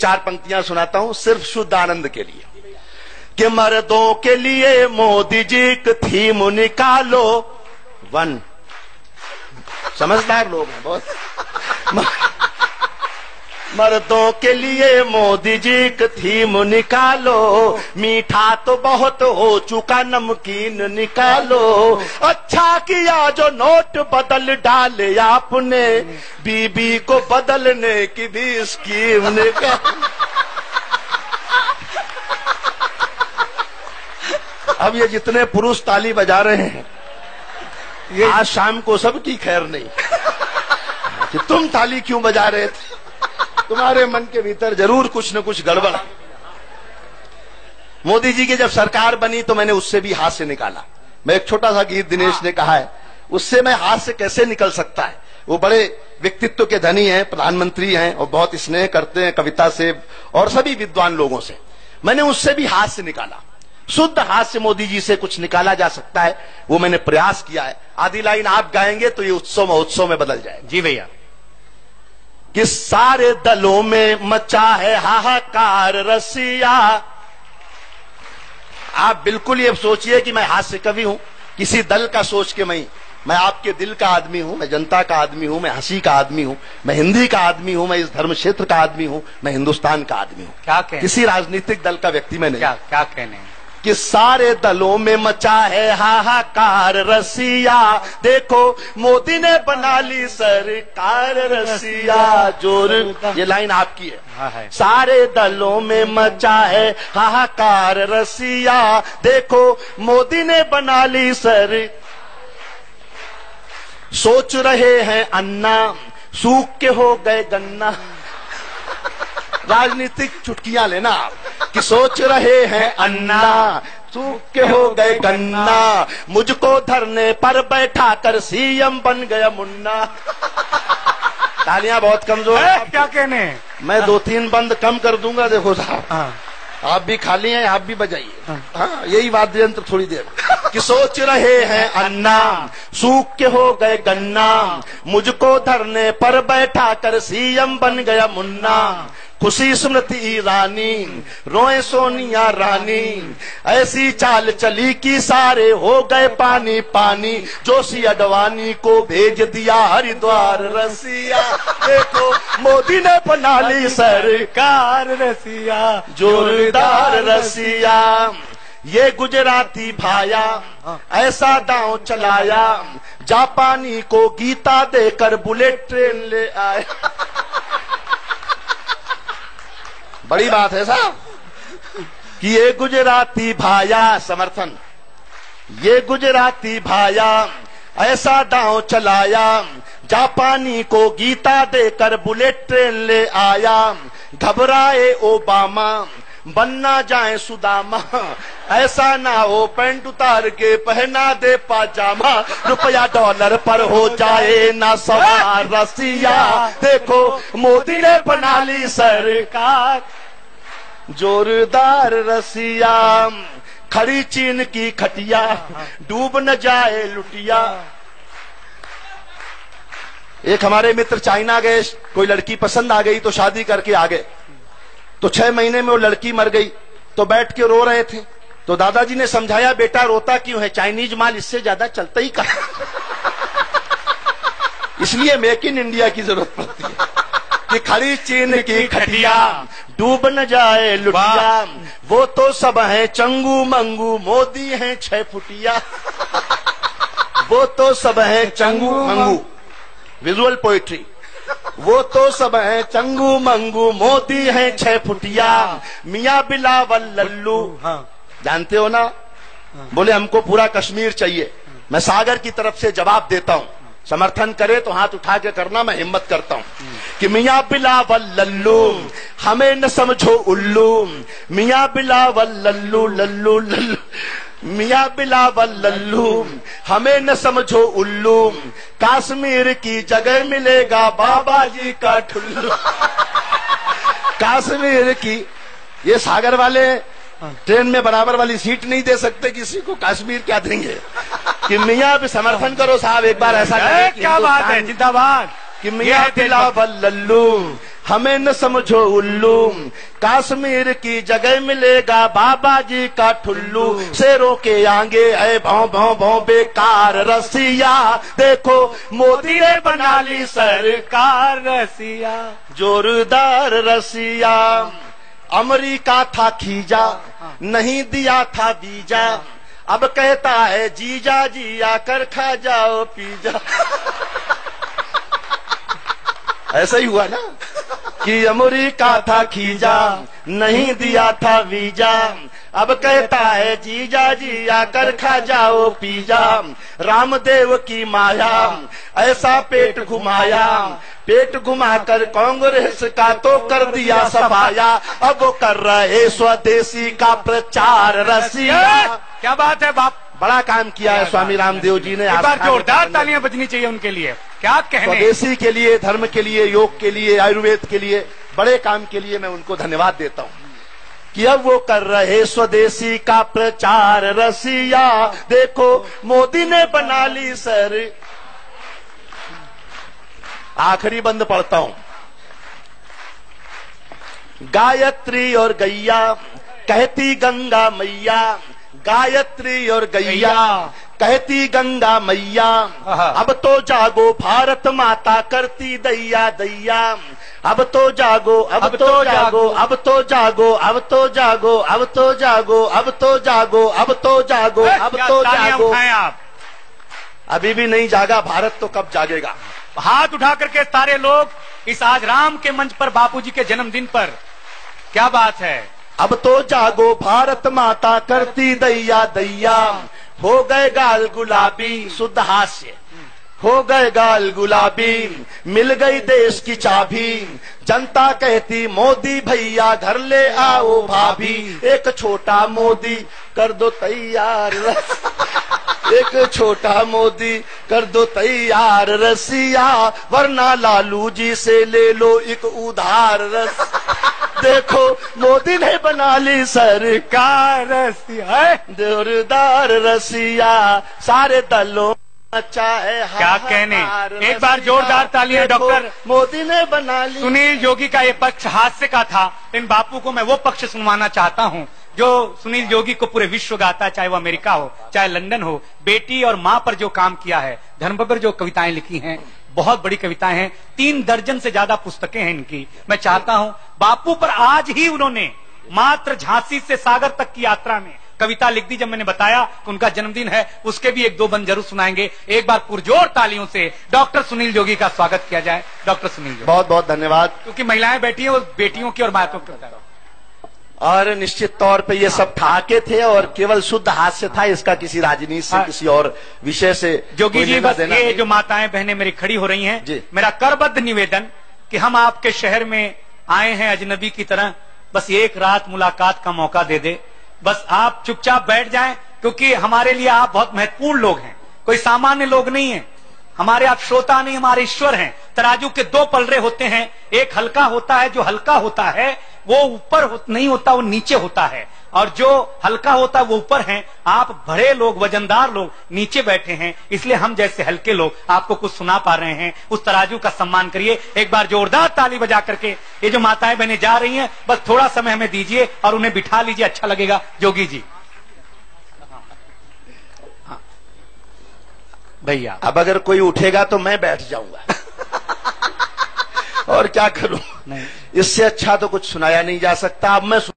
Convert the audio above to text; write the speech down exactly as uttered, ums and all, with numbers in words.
चार पंक्तियां सुनाता हूं सिर्फ शुद्ध आनंद के लिए कि मर्दों के लिए मोदी जी की थीम निकालो। वन, समझदार लोग हैं बहुत। मर्दों के लिए मोदी जी की थीम निकालो, मीठा तो बहुत हो चुका नमकीन निकालो। अच्छा किया जो नोट बदल डाले आपने, बीबी को बदलने की भी स्कीम निकाल। अब ये जितने पुरुष ताली बजा रहे हैं, ये आज शाम को सबकी खैर नहीं कि तुम ताली क्यों बजा रहे थे, तुम्हारे मन के भीतर जरूर कुछ न कुछ गड़बड़। मोदी जी की जब सरकार बनी तो मैंने उससे भी हाथ से निकाला। मैं एक छोटा सा गीत दिनेश ने कहा है, उससे मैं हाथ से कैसे निकल सकता है। वो बड़े व्यक्तित्व के धनी हैं, प्रधानमंत्री हैं और बहुत स्नेह करते हैं कविता से और सभी विद्वान लोगों से। मैंने उससे भी हाथ से निकाला, शुद्ध हाथ से मोदी जी से कुछ निकाला जा सकता है, वो मैंने प्रयास किया है। आधी लाइन आप गाएंगे तो ये उत्सव महोत्सव में बदल जाएगा। जी भैया। कि सारे दलों में मचा है हाहाकार रसिया। आप बिल्कुल ये सोचिए कि मैं हास्य कवि हूं, किसी दल का सोच के मैं मैं आपके दिल का आदमी हूं, मैं जनता का आदमी हूं, मैं हंसी का आदमी हूं, मैं हिंदी का आदमी हूं, मैं इस धर्म क्षेत्र का आदमी हूं, मैं हिंदुस्तान का आदमी हूं। क्या कहने? किसी राजनीतिक दल का व्यक्ति में नहीं। क्या क्या कहने? कि सारे दलों में मचा है हाहाकार रसिया, देखो मोदी ने बना ली सरकार रसिया। जोर, ये लाइन आपकी है। हाँ है। सारे दलों में मचा है हाहाकार रसिया, देखो मोदी ने बना ली सर। सोच रहे हैं अन्ना, सूख के हो गए गन्ना। राजनीतिक चुटकियां लेना आप कि सोच रहे हैं अन्ना, सूख के हो गए गन्ना। मुझको धरने पर बैठा कर सीएम बन गया मुन्ना। तालियां बहुत कमजोर है। क्या कहने? मैं दो तीन बंद कम कर दूंगा। देखो साहब, हाँ। आप भी खाली हैं, आप भी बजाइए। हाँ, यही वाद्य यंत्र थोड़ी देर कि सोच रहे हैं अन्ना, सूख के हो गए गन्ना। मुझको धरने पर बैठा कर सीएम बन गया मुन्ना। खुशी स्मृति ईरानी, रोए सोनिया रानी। ऐसी चाल चली कि सारे हो गए पानी पानी। जोशी अडवाणी को भेज दिया हरिद्वार रसिया, देखो मोदी ने बना ली सरकार रसिया। जोरदार रसिया, ये गुजराती भाया ऐसा दांव चलाया, जापानी को गीता देकर बुलेट ट्रेन ले आया। बड़ी बात है साहब कि ये गुजराती भाया समर्थन, ये गुजराती भाया ऐसा दांव चलाया, जापानी को गीता देकर बुलेट ट्रेन ले आया। घबराए ओबामा, बनना जाए सुदामा, ऐसा ना हो पैंट उतार के पहना दे पाजामा। रुपया डॉलर पर हो जाए ना सवार रसिया, देखो मोदी ने बना ली सरकार। जोरदार रसिया, खड़ी चीन की खटिया, डूब न जाए लुटिया। एक हमारे मित्र चाइना गए, कोई लड़की पसंद आ गई तो शादी करके आ गए। तो छह महीने में वो लड़की मर गई तो बैठ के रो रहे थे। तो दादाजी ने समझाया, बेटा रोता क्यों है, चाइनीज माल इससे ज्यादा चलता ही कहाँ। इसलिए मेक इन इंडिया की जरूरत पड़ती है कि खड़ी चीन की खटिया, डूब न जाए लुटिया। वो तो सब है चंगू मंगू, मोदी है छह फुटिया। वो तो सब है चंगू मंगू, विजुअल पोइट्री। वो तो सब है चंगू मंगू, मोदी है छह फुटिया। मियाँ बिलावल लल्लू, हाँ। जानते हो ना, हाँ। बोले हमको पूरा कश्मीर चाहिए। मैं सागर की तरफ से जवाब देता हूँ, समर्थन करे तो हाथ उठा के करना, मैं हिम्मत करता हूँ कि मियाँ बिलावल लल्लू हमें न समझो उल्लू। मियाँ बिलावल लल्लू लल्लू लल्लू, मियाँ बिलावल लल्लू हमें न समझो उल्लू। कश्मीर की जगह मिलेगा बाबा जी का ठुल्लू। कश्मीर की, ये सागर वाले ट्रेन में बराबर वाली सीट नहीं दे सकते किसी को, कश्मीर क्या देंगे। कि मियाँ भी समर्थन करो साहब, एक बार ऐसा करें। क्या बात है, जिंदाबाद। कि मियाँ बिलावल लल्लू हमें न समझो उल्लू, कश्मीर की जगह मिलेगा बाबा जी का ठुल्लू। शेरों के आगे है भौं भौं भौं बेकार रसिया, देखो मोदी ने बना ली सरकार रसिया, जोरदार रसिया। अमेरिका था खीजा, नहीं दिया था वीजा, अब कहता है जीजा जी आकर खा जाओ पिज्जा। ऐसा ही हुआ ना कि अमेरिका था खीजा, नहीं दिया था वीजा, अब कहता है जीजा जी आकर खा जाओ पिज्जा। रामदेव की माया ऐसा पेट घुमाया, पेट घुमाकर कांग्रेस का तो कर दिया सफाया, अब वो कर रहे स्वदेशी का प्रचार रसिया। क्या बात है बाप, बड़ा काम किया है स्वामी रामदेव जी ने। एक बार जोरदार तालियां बजनी चाहिए उनके लिए। क्या कहने, स्वदेशी के लिए, धर्म के लिए, योग के लिए, आयुर्वेद के लिए, बड़े काम के लिए मैं उनको धन्यवाद देता हूँ कि अब वो कर रहे स्वदेशी का प्रचार रसिया, देखो मोदी ने बना ली सर। आखिरी बंद पढ़ता हूं। गायत्री और गैया कहती गंगा मैया, गायत्री और गैया कहती गंगा मैया, अब तो जागो भारत माता करती दैया दैया, अब तो जागो अब, अब तो जागो अब तो जागो अब तो जागो अब तो जागो अब तो जागो अब तो जागो अब तो जागो। आप अभी भी नहीं जागा भारत, तो कब जागेगा? हाथ उठा करके सारे लोग इस आज राम के मंच पर बापूजी के जन्मदिन पर, क्या बात है। अब तो जागो भारत माता करती दैया दैया, हो गए गाल गुलाबी शुद्ध हास्य, हो गए गाल गुलाबी, मिल गई देश की चाबी, जनता कहती मोदी भैया घर ले आओ भाभी, एक छोटा मोदी कर दो तैयार, एक छोटा मोदी कर दो तैयार रसिया, वरना लालू जी से ले लो एक उधार रस। देखो मोदी ने बना ली सरकार रसिया, जोरदार रसिया, सारे दलों अच्छा है। क्या कहने, एक बार जोरदार तालियां। डॉक्टर मोदी ने बना ली। सुनील योगी का ये पक्ष हास्य का था, इन बापू को मैं वो पक्ष सुनवाना चाहता हूँ जो सुनील योगी को पूरे विश्व गाता है, चाहे वो अमेरिका हो चाहे लंदन हो। बेटी और माँ पर जो काम किया है, धर्म पर जो कविताएं लिखी हैं, बहुत बड़ी कविताएं हैं, तीन दर्जन से ज्यादा पुस्तकें हैं इनकी। मैं चाहता हूं बापू पर आज ही उन्होंने मात्र झांसी से सागर तक की यात्रा में कविता लिख दी। जब मैंने बताया कि उनका जन्मदिन है, उसके भी एक दो बंद जरूर सुनाएंगे। एक बार पुरजोर तालियों से डॉक्टर सुनील योगी का स्वागत किया जाए। डॉक्टर सुनील योगी, बहुत बहुत धन्यवाद। क्योंकि महिलाएं बैठी हैं, वो बेटियों की और माताओं की, और निश्चित तौर पे ये सब ठाके थे और केवल शुद्ध हास्य था, इसका किसी राजनीति से, किसी और विषय से जोगी जी। बस ये जो माताएं बहनें मेरी खड़ी हो रही हैं, मेरा करबद्ध निवेदन कि हम आपके शहर में आए हैं अजनबी की तरह, बस एक रात मुलाकात का मौका दे दे, बस आप चुपचाप बैठ जाएं, क्योंकि हमारे लिए आप बहुत महत्वपूर्ण लोग हैं, कोई सामान्य लोग नहीं है। हमारे आप श्रोता नहीं, हमारे ईश्वर हैं। तराजू के दो पलड़े होते हैं, एक हल्का होता है, जो हल्का होता है वो ऊपर हो, नहीं होता, वो नीचे होता है, और जो हल्का होता है वो ऊपर है। आप बड़े लोग, वजनदार लोग नीचे बैठे हैं, इसलिए हम जैसे हल्के लोग आपको कुछ सुना पा रहे हैं। उस तराजू का सम्मान करिए। एक बार जोरदार ताली बजा करके। ये जो माताएं बहनें जा रही हैं, बस थोड़ा समय हमें दीजिए और उन्हें बिठा लीजिए, अच्छा लगेगा। जोगी जी भैया, अब अगर कोई उठेगा तो मैं बैठ जाऊंगा और क्या करूं, इससे अच्छा तो कुछ सुनाया नहीं जा सकता। अब मैं